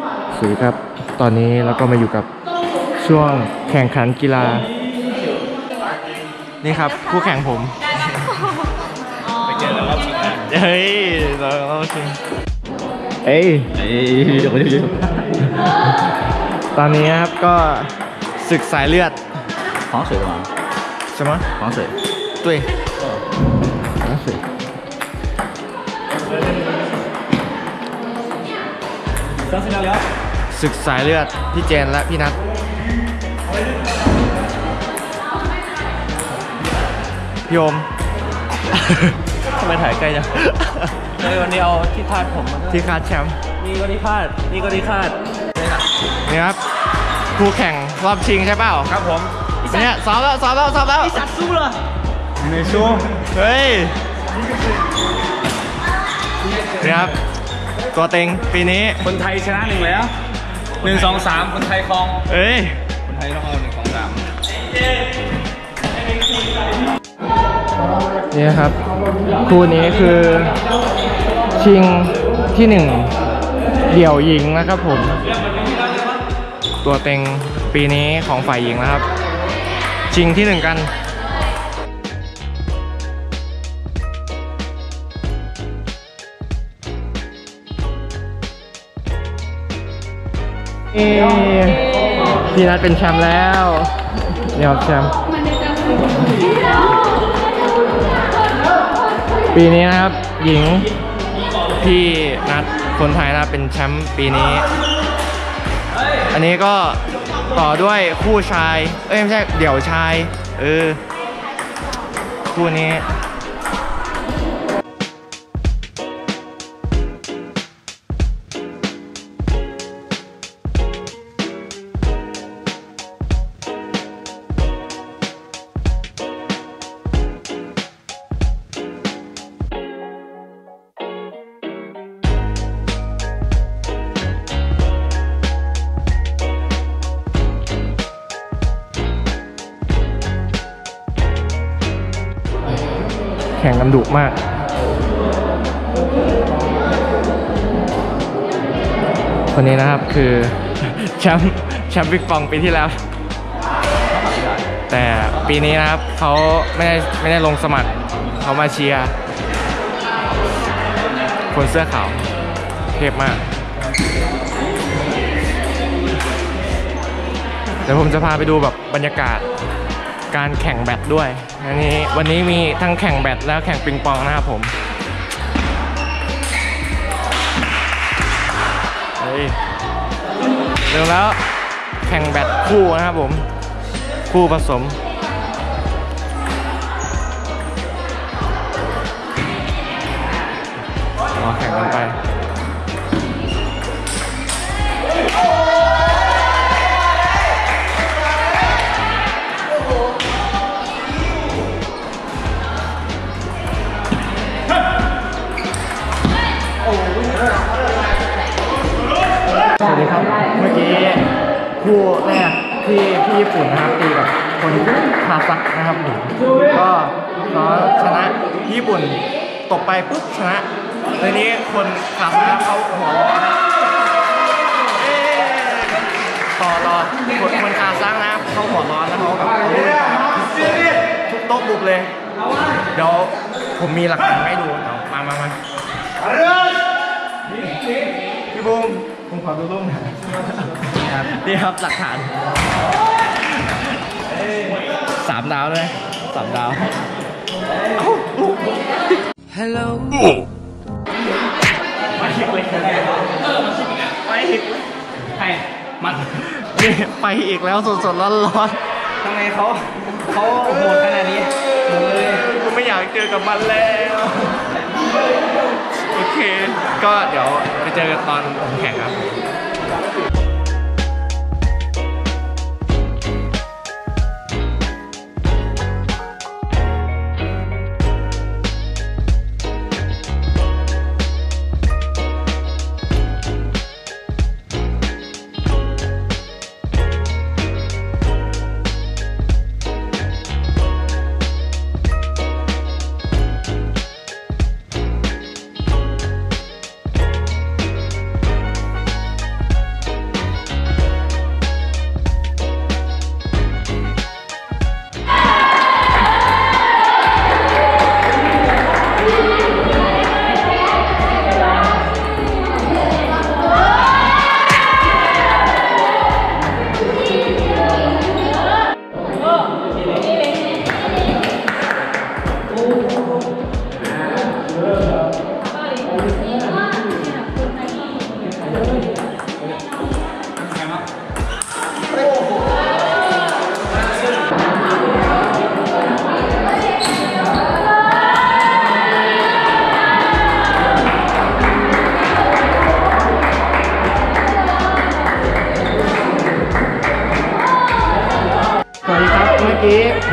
สวัสดีครับตอนนี้เราก็มาอยู่กับช่วงแข่งขันกีฬานี่ครับคู่แข่งผมไปเจอกันรอบชิงนะเฮ้ยเราชิงเอ้ยตอนนี้ครับก็ศึกสายเลือด防水的吗？ 什么防水。 对防水相信聊聊。 ศึกสายเลือดพี่เจนและพี่นัทพี่โอมทำไมถ่ายใกล้จังวันนี้เอาที่คาดผมมาที่คาดแชมป์นี่ก็ที่คาดนี่ก็ที่คาดนี่ครับคู่แข่งรอบชิงใช่เปล่าครับผมเนี่ยซ้อมแล้วไอสัตว์สู้เหรอไม่สู้เฮ้ยนี่ครับตัวเต็งปีนี้คนไทยชนะ1แล้ว1 2 3คนไทยครองเอ้ยคนไทยต้องเอา1 2 3 นี่ครับคู่นี้คือชิงที่1เดี่ยวหญิงนะครับผมตัวเต็งปีนี้ของฝ่ายหญิงนะครับชิงที่1กันพี่นัทเป็นแชมป์แล้วนี่ครับแชมป์ปีนี้นะครับหญิงพี่นัทคนไทยนะเป็นแชมป์ปีนี้อันนี้ก็ต่อด้วยคู่ชายไม่ใช่เดี่ยวชายคู่นี้แข่งกันดุมากคนนี้นะครับคือแชมป์บิ๊กปองปีที่แล้วแต่ปีนี้นะครับเขาไม่ได้ลงสมัครเขามาเชียร์คนเสื้อขาวเทพมากเดี๋ยวผมจะพาไปดูแบบบรรยากาศการแข่งแบดด้วยวันนี้มีทั้งแข่งแบดแล้วแข่งปิงปองนะครับผมเร็วแล้วแข่งแบดคู่นะครับผมคู่ผสมแข่งกันไปสวัสดีครับเมื่อกี้คู่แรกที่ญี่ปุ่นนะครับตีกับคนคาซัคนะครับผมก็เขาชนะญี่ปุ่นตกไปปุ๊บชนะทีนี้คนคาซัคเขาหัวร้อนต่อรอคนคาซัคนะเขาหัวร้อนแล้วเขาแบบทุบโต๊ะบุกเลยเดี๋ยวผมมีหลักฐานให้ดูมาพี่บูมผมขอดูรูปหน่อยนี่ครับหลักฐาน3 ดาวเลย3 ดาว Hello ไปอีกเลยไปอีกให้มันนี่ไปอีกแล้วสดๆร้อนๆทำไมเขาโหดขนาดนี้กูไม่อยากเจอกับมันแล้วโอเคก็เดี๋ยวไปเจอกันตอนผมแข่งครับ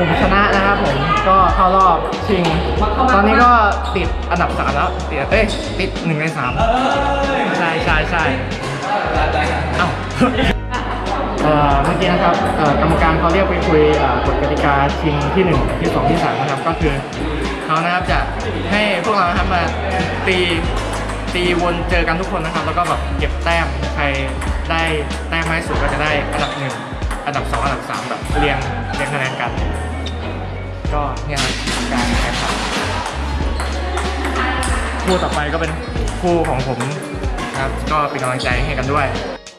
ผมชนะนะครับผมก็เข้ารอบชิงตอนนี้ก็ติดอันดับ3แล้วติด1 ใน 3ใช่เอ้าเมื่อกี้นะครับกรรมการเขาเรียกไปคุยกฎกติกาชิงที่1ที่2ที่3นะครับก็คือเขานะครับจะให้พวกเรานะครับมาตีวนเจอกันทุกคนนะครับแล้วก็แบบเก็บแต้มใครได้แต้มมากที่สุดก็จะได้อันดับ1อันดับ2อันดับ3แบบเรียงคะแนนกันก็เนี่ยครับการแข่งขันคู่ต่อไปก็เป็นคู่ของผมนะครับก็เป็นกำลังใจให้กันด้วย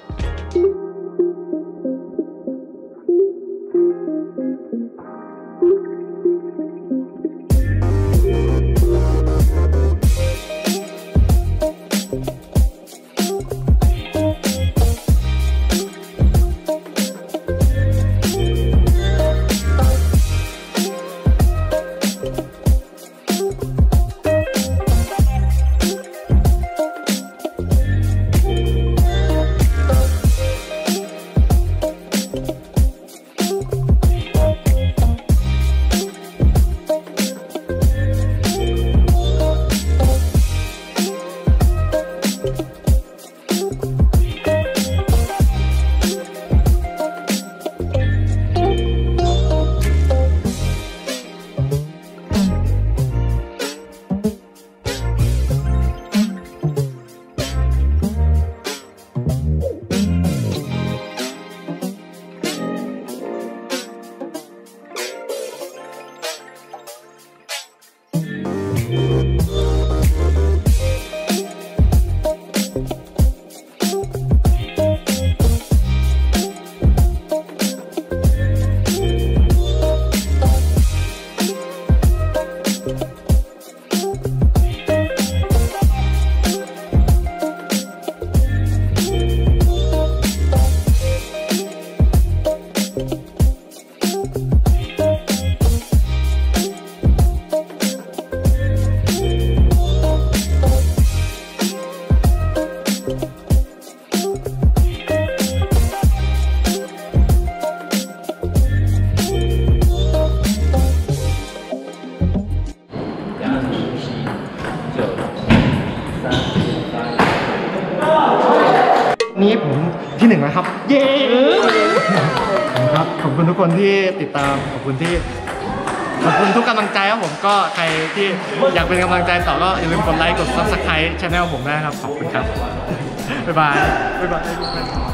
นี้ผมที่1นะครับเย้ครับขอบคุณทุกคนที่ติดตามขอบคุณทุกกำลังใจครับผมก็ใครที่อยากเป็นกำลังใจต่อก็อย่าลืมกดไลค์กด Subscribe ช่องผมได้ครับขอบคุณครับบ๊ายบาย